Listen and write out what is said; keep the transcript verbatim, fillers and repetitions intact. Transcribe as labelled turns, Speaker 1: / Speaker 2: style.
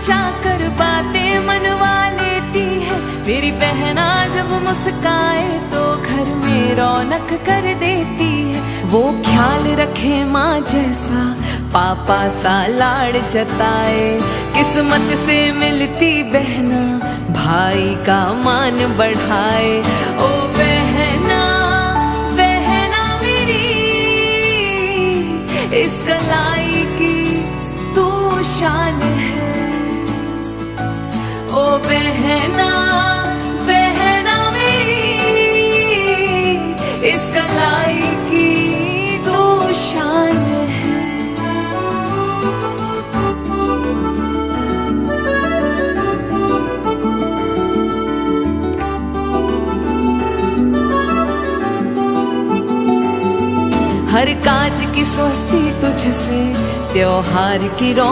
Speaker 1: चाकर बातें मनवा लेती है। मेरी बहना जब मुस्काए तो घर में रौनक कर देती है। वो ख्याल रखे माँ जैसा, पापा सा लाड़ जताए। किस्मत से मिलती बहना, भाई का मान बढ़ाए। ओ बहना बहना मेरी, इस कलाई की तू शान है। ओ बहना बहना मेरी, इस कलाई की तू शान है। हर काज की स्वस्ति तुझसे, त्योहार की रौनक